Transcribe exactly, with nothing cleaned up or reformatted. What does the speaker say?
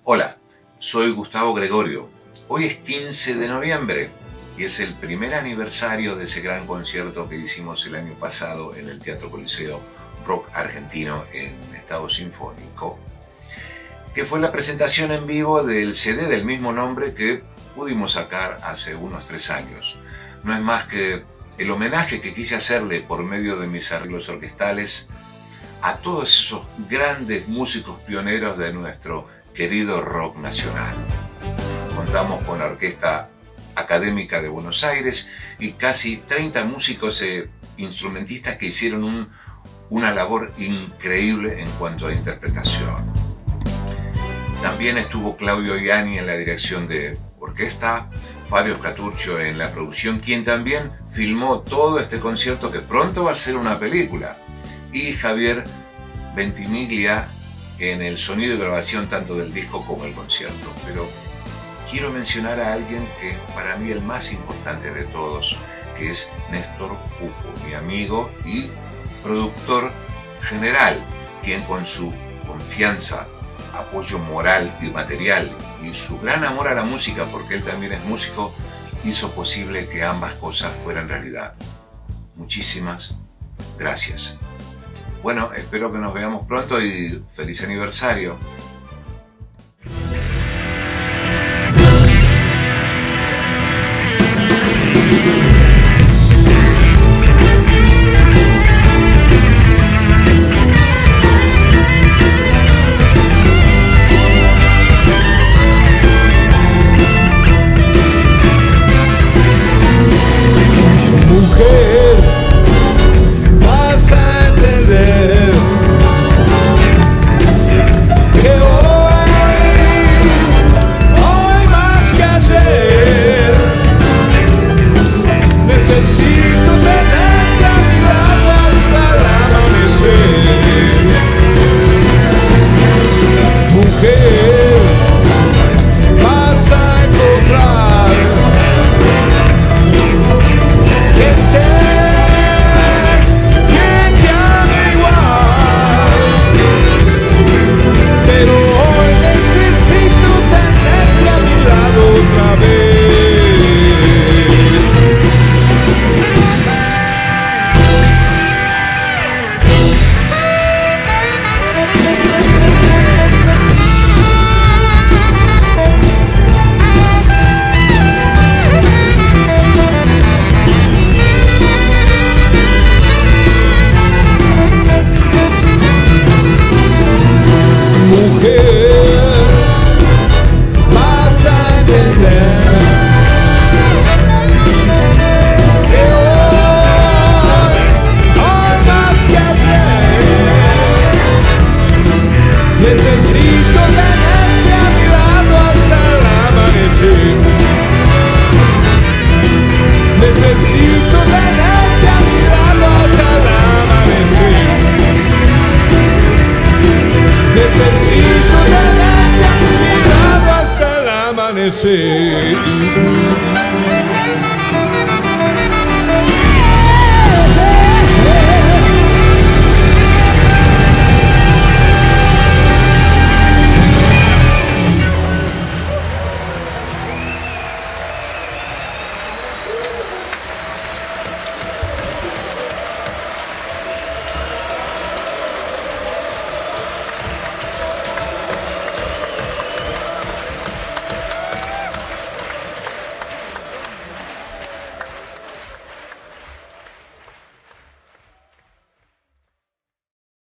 Hola, soy Gustavo Gregorio. Hoy es quince de noviembre y es el primer aniversario de ese gran concierto que hicimos el año pasado en el Teatro Coliseo Rock Argentino en Estado Sinfónico, que fue la presentación en vivo del C D del mismo nombre que pudimos sacar hace unos tres años. No es más que el homenaje que quise hacerle por medio de mis arreglos orquestales a todos esos grandes músicos pioneros de nuestro querido rock nacional. Contamos con la Orquesta Académica de Buenos Aires y casi treinta músicos e instrumentistas que hicieron un, una labor increíble en cuanto a interpretación. También estuvo Claudio Ianni en la dirección de orquesta, Fabio Scaturcio en la producción, quien también filmó todo este concierto que pronto va a ser una película, y Javier Ventimiglia en el sonido y grabación tanto del disco como el concierto. Pero quiero mencionar a alguien que para mí el más importante de todos, que es Néstor Pupo, mi amigo y productor general, quien con su confianza, apoyo moral y material y su gran amor a la música, porque él también es músico, hizo posible que ambas cosas fueran realidad. Muchísimas gracias. Bueno, espero que nos veamos pronto y feliz aniversario. Necesito tenerte a mi lado hasta el amanecer. Necesito tenerte a mi lado hasta el amanecer. Necesito tenerte a mi lado hasta el amanecer.